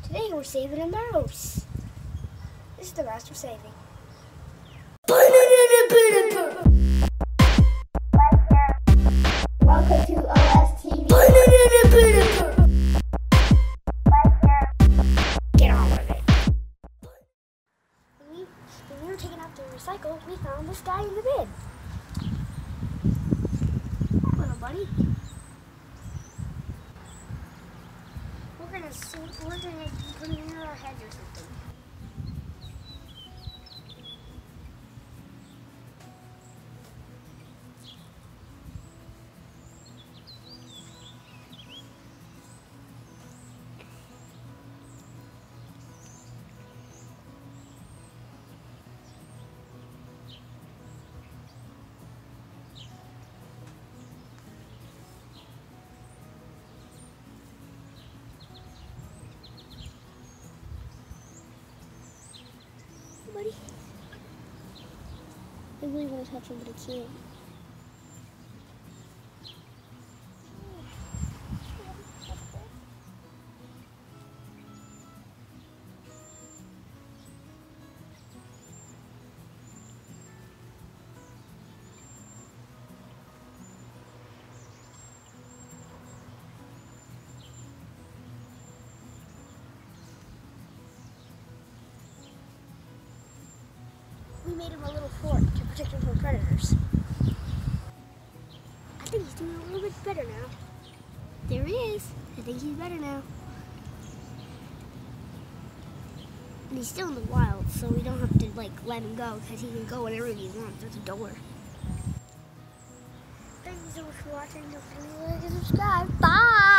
Today we're saving a mouse. This is the mouse we're saving. Welcome to OSTV. Get on with it. When we were taking out to recycle, we found this guy in the bin. Hi, little buddy. We're gonna put him near our heads or something. Buddy. I really want to touch him, but I can't. We made him a little fort to protect him from predators. I think he's doing a little bit better now. There he is. I think he's better now. And he's still in the wild, so we don't have to let him go because he can go whenever he wants. There's a door. Thank you so much for watching. Don't forget to like and subscribe. Bye!